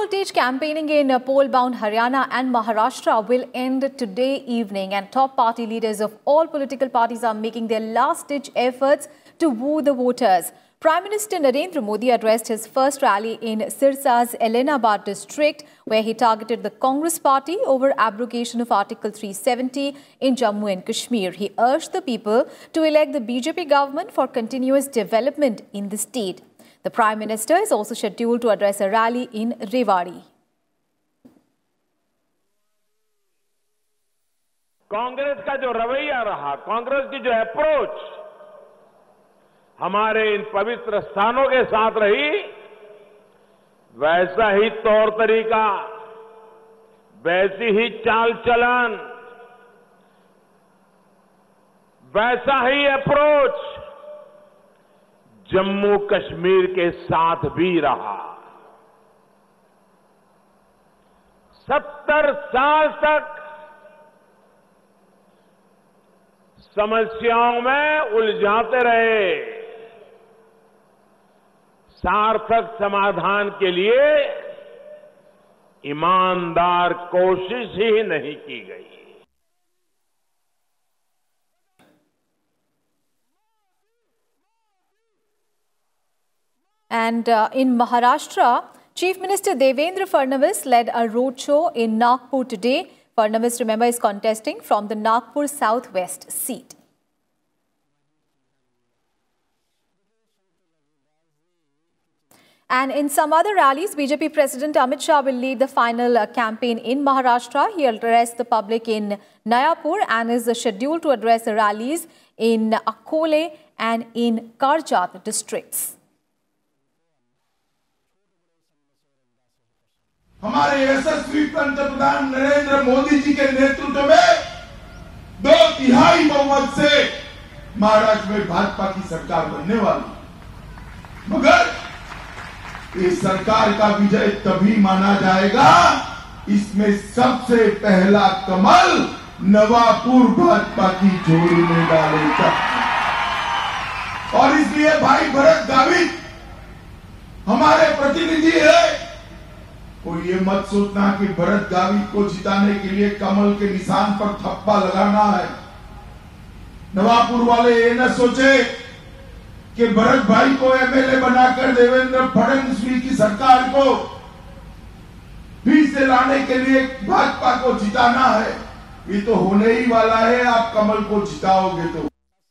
High-voltage campaigning in poll-bound Haryana and Maharashtra will end today evening, and top party leaders of all political parties are making their last-ditch efforts to woo the voters. Prime Minister Narendra Modi addressed his first rally in Sirsa's Elenabad district, where he targeted the Congress party over abrogation of Article 370 in Jammu and Kashmir. He urged the people to elect the BJP government for continuous development in the state. The Prime Minister is also scheduled to address a rally in Rewari. Congress का जो रवैया रहा, कांग्रेस की जो approach हमारे इन पवित्र स्थानों के साथ रही, वैसा ही तौर तरीका, वैसी ही चाल चलन, वैसा ही अप्रोच जम्मू कश्मीर के साथ भी रहा। 70 साल तक समस्याओं में उलझाते रहे, सार्थक समाधान के लिए ईमानदार कोशिश ही नहीं की गई। And in Maharashtra, Chief Minister Devendra Fadnavis led a roadshow in Nagpur today. Fadnavis, remember, is contesting from the Nagpur Southwest seat. And in some other rallies, BJP President Amit Shah will lead the final campaign in Maharashtra. He will address the public in Nayapur and is scheduled to address rallies in Akole and in Karjat districts. हमारे यशस्वी पंतप्रधान नरेंद्र मोदी जी के नेतृत्व में 2/3 बहुमत से महाराष्ट्र में भाजपा की सरकार बनने वाली, मगर इस सरकार का विजय तभी माना जाएगा, इसमें सबसे पहला कमल नवापुर भाजपा की झोली में डालेगा। और इसलिए भाई भरत गावित हमारे प्रतिनिधि है। और ये मत सोचना कि भरत गावित को जिताने के लिए कमल के निशान पर थप्पा लगाना है। नवापुर वाले ये न सोचे कि भरत भाई को एमएलए बनाकर देवेंद्र फडणवीस की सरकार को फिर से लाने के लिए भाजपा को जिताना है। ये तो होने ही वाला है, आप कमल को जिताओगे तो।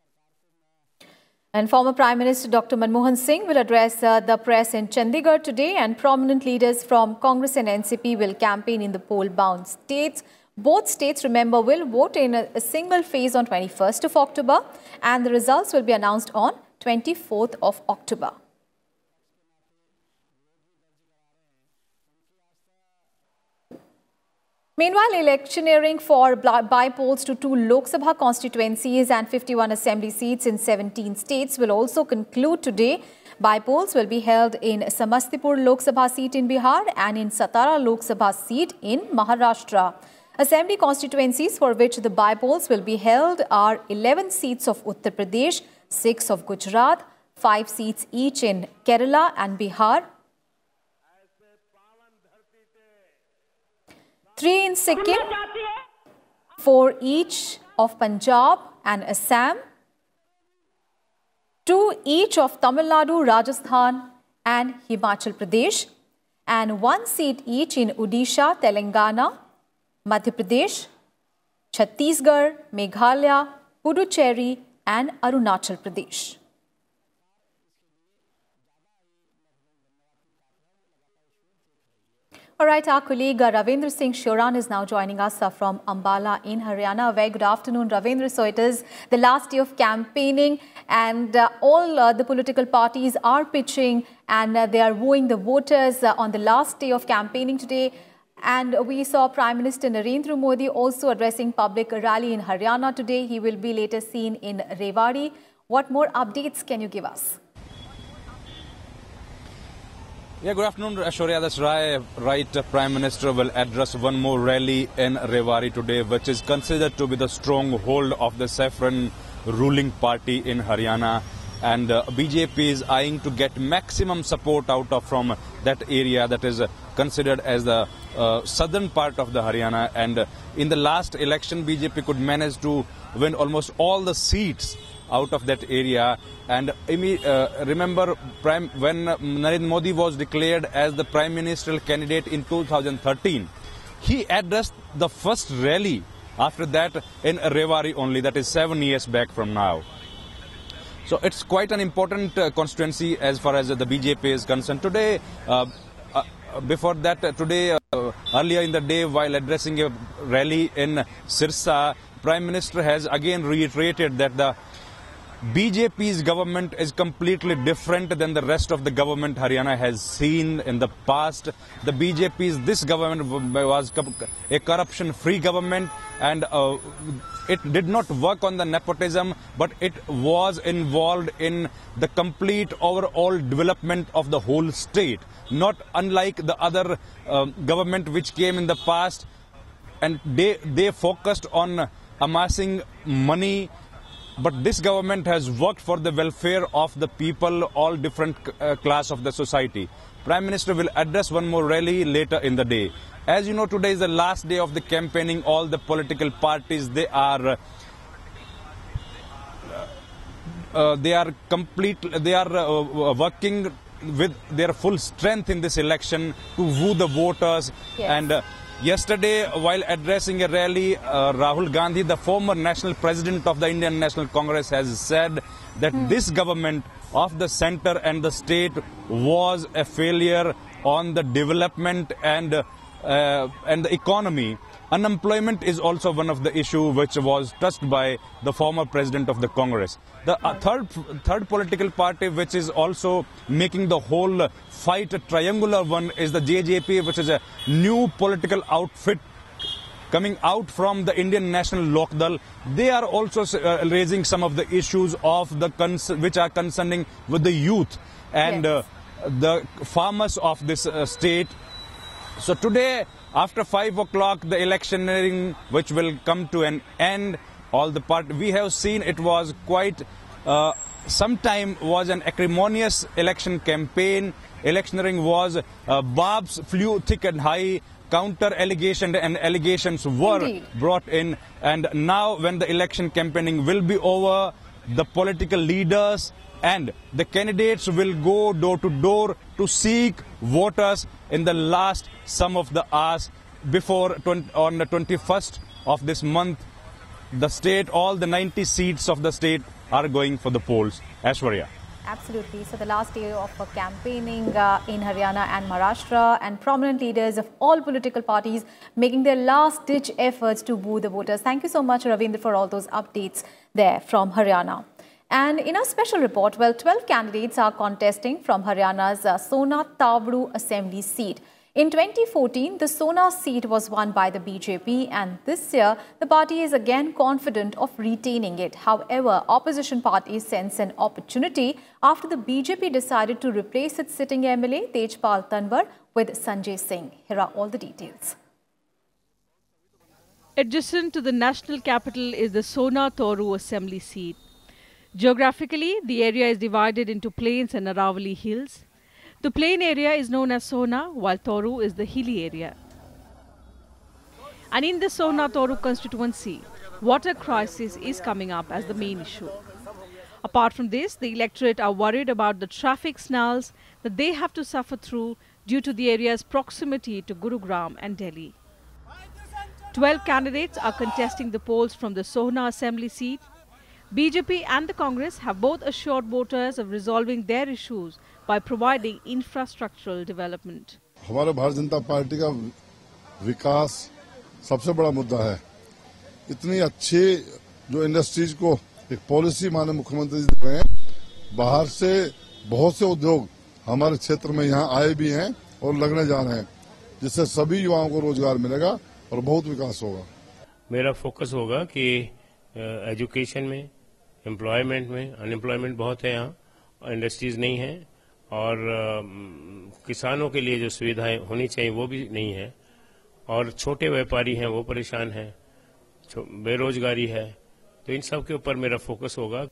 And former Prime Minister Dr. Manmohan Singh will address the press in Chandigarh today, and prominent leaders from Congress and NCP will campaign in the poll-bound states. Both states, remember, will vote in a single phase on 21st of October, and the results will be announced on 24th of October. Meanwhile, electioneering for by-polls to 2 Lok Sabha constituencies and 51 assembly seats in 17 states will also conclude today. By-polls will be held in Samastipur Lok Sabha seat in Bihar and in Satara Lok Sabha seat in Maharashtra. Assembly constituencies for which the by-polls will be held are 11 seats of Uttar Pradesh, 6 of Gujarat, 5 seats each in Kerala and Bihar, 3 in Sikkim, 4 each of Punjab and Assam, 2 each of Tamil Nadu, Rajasthan and Himachal Pradesh, and 1 seat each in Odisha, Telangana, Madhya Pradesh, Chhattisgarh, Meghalaya, Puducherry and Arunachal Pradesh. All right, our colleague Ravindra Singh Shoran is now joining us from Ambala in Haryana. Very good afternoon, Ravindra. So it is the last day of campaigning, and all the political parties are pitching and they are wooing the voters on the last day of campaigning today. And we saw Prime Minister Narendra Modi also addressing public rally in Haryana today. He will be later seen in Rewari. What more updates can you give us? Yeah, good afternoon, Aishwarya. That's right. Prime Minister will address one more rally in Rewari today, which is considered to be the stronghold of the Saffron ruling party in Haryana. and BJP is eyeing to get maximum support out of from that area that is considered as the southern part of the Haryana. And in the last election, BJP could manage to win almost all the seats out of that area. And remember, when Narendra Modi was declared as the prime ministerial candidate in 2013, he addressed the first rally after that in Rewari only, that is 7 years back from now. So it's quite an important constituency as far as the BJP is concerned. Today, earlier in the day, while addressing a rally in Sirsa, Prime Minister has again reiterated that the BJP's government is completely different than the rest of the government Haryana has seen in the past. The this government was a corruption-free government, and it did not work on the nepotism, but it was involved in the complete overall development of the whole state. Not unlike the other government which came in the past, and they focused on amassing money. But this government has worked for the welfare of the people, all different class of the society. Prime Minister will address one more rally later in the day. As you know, today is the last day of the campaigning. All the political parties, they are working with their full strength in this election to woo the voters. Yes. And yesterday, while addressing a rally, Rahul Gandhi, the former national president of the Indian National Congress, has said that this government of the center and the state was a failure on the development and the economy. Unemployment is also one of the issues which was touched by the former president of the Congress. The third political party which is also making the whole fight a triangular one is the JJP, which is a new political outfit coming out from the Indian National Lok Dal. They are also raising some of the issues of the which are concerning with the youth and the farmers of this state. So today, after 5 o'clock, the electioneering, which will come to an end, all the part we have seen, it was quite sometime was an acrimonious election campaign. Electioneering was barbs flew thick and high. Counter allegation and allegations were brought in, and now when the election campaigning will be over, the political leaders and the candidates will go door to door to seek voters in the last some of the hours before on the 21st of this month. The state, all the 90 seats of the state are going for the polls. Aishwarya. Absolutely. So the last day of campaigning in Haryana and Maharashtra, and prominent leaders of all political parties making their last-ditch efforts to woo the voters. Thank you so much, Ravindra, for all those updates there from Haryana. And in a special report, well, 12 candidates are contesting from Haryana's Sona Tawru Assembly seat. In 2014, the Sona seat was won by the BJP, and this year, the party is again confident of retaining it. However, opposition parties sense an opportunity after the BJP decided to replace its sitting MLA, Tejpal Tanwar, with Sanjay Singh. Here are all the details. Adjacent to the national capital is the Sona Tawru Assembly seat. Geographically, the area is divided into plains and Aravalli hills. The plain area is known as Sona, while Tawru is the hilly area. And in the Sona Tawru constituency, water crisis is coming up as the main issue. Apart from this, the electorate are worried about the traffic snarls that they have to suffer through due to the area's proximity to Gurugram and Delhi. 12 candidates are contesting the polls from the Sona Assembly seat. BJP and the Congress have both assured voters of resolving their issues by providing infrastructural development. हमारे Bharatiya Janata party का विकास सबसे बड़ा मुद्दा है। इतनी अच्छी जो industries को एक पॉलिसी माननीय मुख्यमंत्री जी दे रहे हैं, बाहर से बहुत से उद्योग हमारे क्षेत्र में यहाँ आए भी हैं और लगने जा रहे हैं, जिससे सभी युवाओं को रोजगार मिलेगा और बहुत विकास होगा। मेरा फोकस होगा कि एजुकेशन में, एम्प्लॉयमेंट में, अनएम्प्लॉयमेंट बहुत है यहाँ, इंडस्ट्रीज नहीं है, और किसानों के लिए जो सुविधाएं होनी चाहिए वो भी नहीं है, और छोटे व्यापारी हैं वो परेशान हैं, बेरोजगारी है, तो इन सब के ऊपर मेरा फोकस होगा।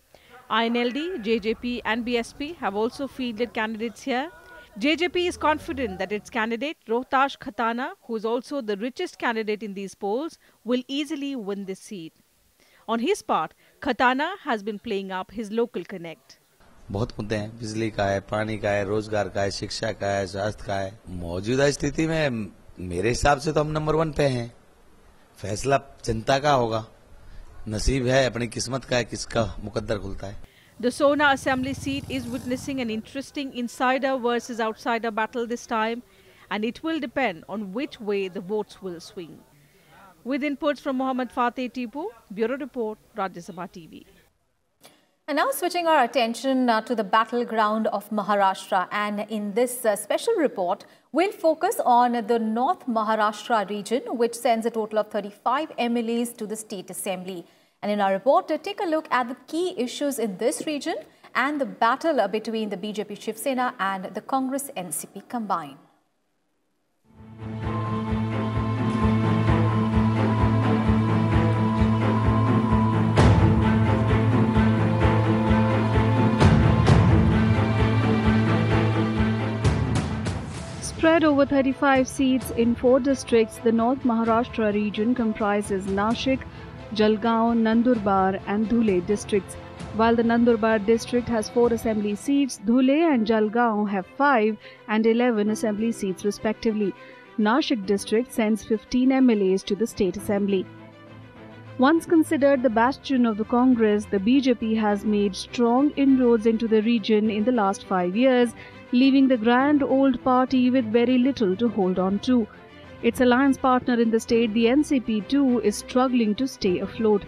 INLD, JJP and BSP have also fielded candidates here. JJP is confident that its candidate, Rohtash Khatana, who is also the richest candidate in these polls, will easily win this seat. On his part, Khatana has been playing up his local connect. बहुत मुद्दे हैं, बिजली का है, पानी का है, रोजगार का है, शिक्षा का है, स्वास्थ्य का है। मौजूदा स्थिति में मेरे हिसाब से तो हम नंबर 1 पे हैं। फैसला जनता का होगा। नसीब है, अपनी किस्मत का है, किसका मुकद्दर खुलता है। The Sona Assembly seat is witnessing an interesting insider versus outsider battle this time, and it will depend on which way the votes will swing. With inputs from Mohammad Fateh Tipu, Bureau Report, Rajya Sabha TV. And now switching our attention to the battleground of Maharashtra, and in this special report, we'll focus on the North Maharashtra region, which sends a total of 35 MLAs to the State Assembly. And in our report, take a look at the key issues in this region and the battle between the BJP Shiv Sena and the Congress NCP combined. Spread over 35 seats in 4 districts, the North Maharashtra region comprises Nashik, Jalgaon, Nandurbar and Dhule districts. While the Nandurbar district has 4 assembly seats, Dhule and Jalgaon have 5 and 11 assembly seats respectively. Nashik district sends 15 MLAs to the State Assembly. Once considered the bastion of the Congress, the BJP has made strong inroads into the region in the last 5 years, leaving the grand old party with very little to hold on to. Its alliance partner in the state, the NCP too, is struggling to stay afloat.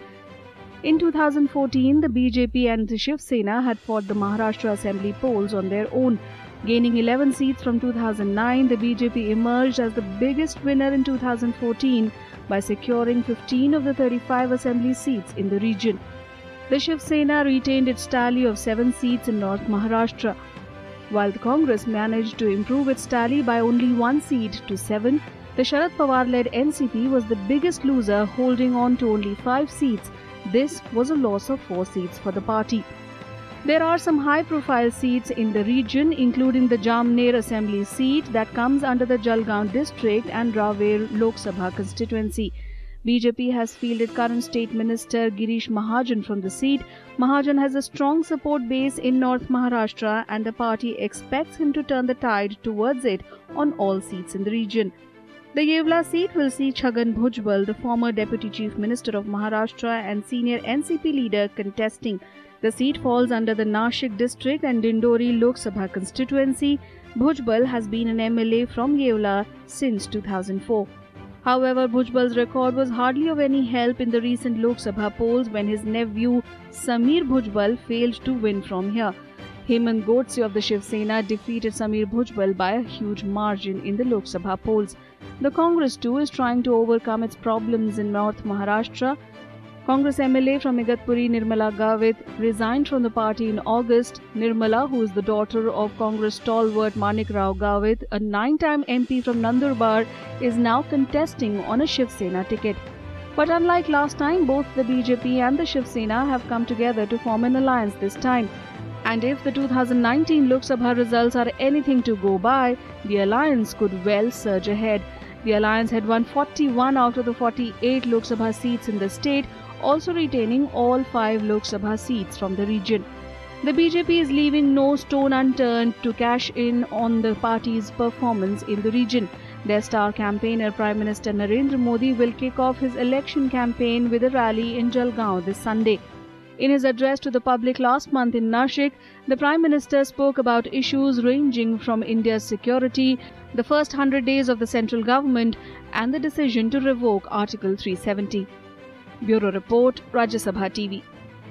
In 2014, the BJP and the Shiv Sena had fought the Maharashtra Assembly polls on their own. Gaining 11 seats from 2009, the BJP emerged as the biggest winner in 2014 by securing 15 of the 35 assembly seats in the region. The Shiv Sena retained its tally of 7 seats in North Maharashtra, while the Congress managed to improve its tally by only 1 seat to 7. The Sharad Pawar-led NCP was the biggest loser, holding on to only 5 seats. This was a loss of 4 seats for the party. There are some high-profile seats in the region, including the Jamner Assembly seat that comes under the Jalgaon district and Raver Lok Sabha constituency. BJP has fielded current State Minister Girish Mahajan from the seat. Mahajan has a strong support base in North Maharashtra, and the party expects him to turn the tide towards it on all seats in the region. The Yevla seat will see Chhagan Bhujbal, the former Deputy Chief Minister of Maharashtra and senior NCP leader, contesting. The seat falls under the Nashik district and Dindori Lok Sabha constituency. Bhujbal has been an MLA from Yevla since 2004. However, Bhujbal's record was hardly of any help in the recent Lok Sabha polls when his nephew Sameer Bhujbal failed to win from here. Hemant Godse of the Shiv Sena defeated Sameer Bhujbal by a huge margin in the Lok Sabha polls. The Congress too is trying to overcome its problems in North Maharashtra. Congress MLA from Igatpuri Nirmala Gavit resigned from the party in August. Nirmala, who is the daughter of Congress stalwart Manik Rao Gavit, a 9-time MP from Nandurbar, is now contesting on a Shiv Sena ticket. But unlike last time, both the BJP and the Shiv Sena have come together to form an alliance this time. And if the 2019 Lok Sabha results are anything to go by, the alliance could well surge ahead. The alliance had won 41 out of the 48 Lok Sabha seats in the state, also retaining all 5 Lok Sabha seats from the region. The BJP is leaving no stone unturned to cash in on the party's performance in the region. Their star campaigner, Prime Minister Narendra Modi, will kick off his election campaign with a rally in Jalgaon this Sunday. In his address to the public last month in Nashik, the Prime Minister spoke about issues ranging from India's security, the first 100 days of the central government, and the decision to revoke Article 370. Bureau Report, Rajya Sabha TV.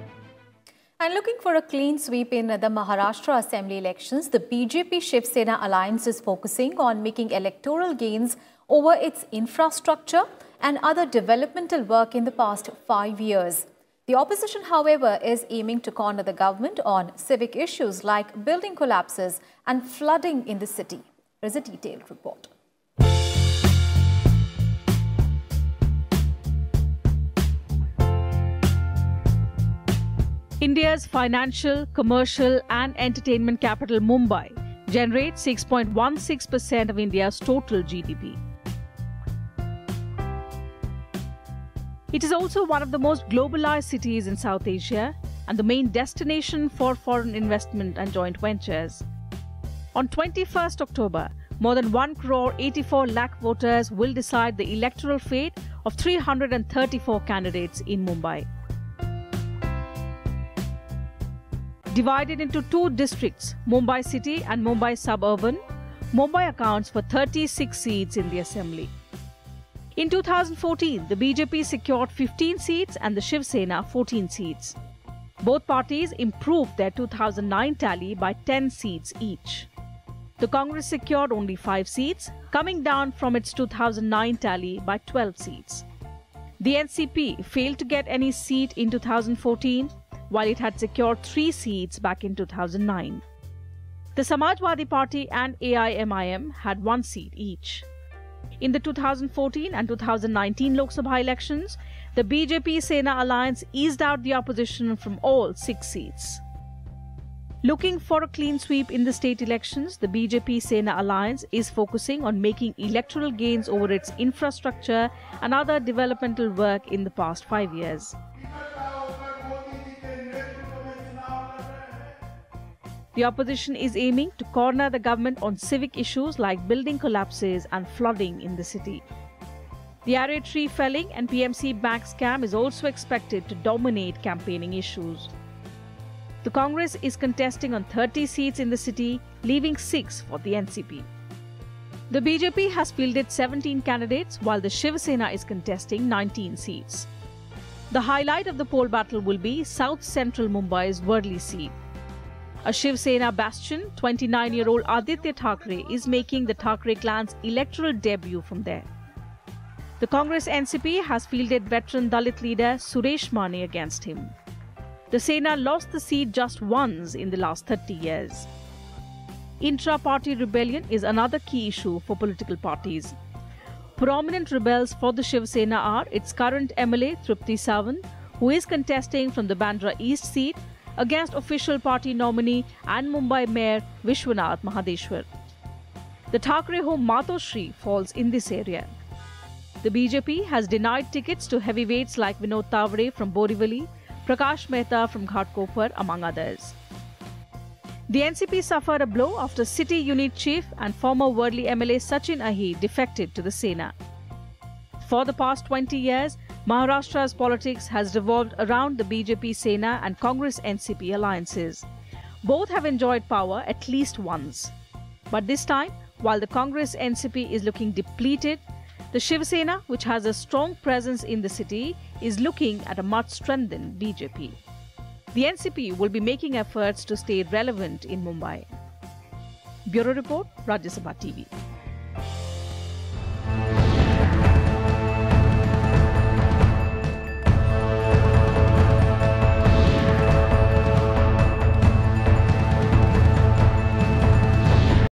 And looking for a clean sweep in the Maharashtra Assembly elections, the BJP Shiv Sena alliance is focusing on making electoral gains over its infrastructure and other developmental work in the past 5 years. The opposition, however, is aiming to corner the government on civic issues like building collapses and flooding in the city. Here's a detailed report. India's financial, commercial and entertainment capital Mumbai generates 6.16% of India's total GDP. It is also one of the most globalized cities in South Asia and the main destination for foreign investment and joint ventures. On 21st October, more than 1.84 crore voters will decide the electoral fate of 334 candidates in Mumbai. Divided into two districts, Mumbai City and Mumbai Suburban, Mumbai accounts for 36 seats in the assembly. In 2014, the BJP secured 15 seats and the Shiv Sena 14 seats. Both parties improved their 2009 tally by 10 seats each. The Congress secured only 5 seats, coming down from its 2009 tally by 12 seats. The NCP failed to get any seat in 2014, while it had secured 3 seats back in 2009. The Samajwadi Party and AIMIM had 1 seat each. In the 2014 and 2019 Lok Sabha elections, the BJP-Sena alliance eased out the opposition from all 6 seats. Looking for a clean sweep in the state elections, the BJP-Sena alliance is focusing on making electoral gains over its infrastructure and other developmental work in the past 5 years. The opposition is aiming to corner the government on civic issues like building collapses and flooding in the city. The array tree felling and PMC bank scam is also expected to dominate campaigning issues. The Congress is contesting on 30 seats in the city, leaving 6 for the NCP. The BJP has fielded 17 candidates, while the Shiv Sena is contesting 19 seats. The highlight of the poll battle will be South Central Mumbai's Worli seat. A Shiv Sena bastion, 29-year-old Aditya Thackeray is making the Thackeray clan's electoral debut from there. The Congress NCP has fielded veteran Dalit leader Suresh Mane against him. The Sena lost the seat just once in the last 30 years. Intra-party rebellion is another key issue for political parties. Prominent rebels for the Shiv Sena are its current MLA Tripti Sawant, who is contesting from the Bandra East seat, against official party nominee and Mumbai Mayor Vishwanath Mahadeshwar. The Thackeray home Matoshri falls in this area. The BJP has denied tickets to heavyweights like Vinod Tavre from Borivali, Prakash Mehta from Ghatkopar, among others. The NCP suffered a blow after city unit chief and former Worli MLA Sachin Ahi defected to the Sena. For the past 20 years, Maharashtra's politics has revolved around the BJP Sena and Congress NCP alliances. Both have enjoyed power at least once. But this time, while the Congress NCP is looking depleted, the Shiv Sena, which has a strong presence in the city, is looking at a much strengthened BJP. The NCP will be making efforts to stay relevant in Mumbai. Bureau Report, Rajya Sabha TV.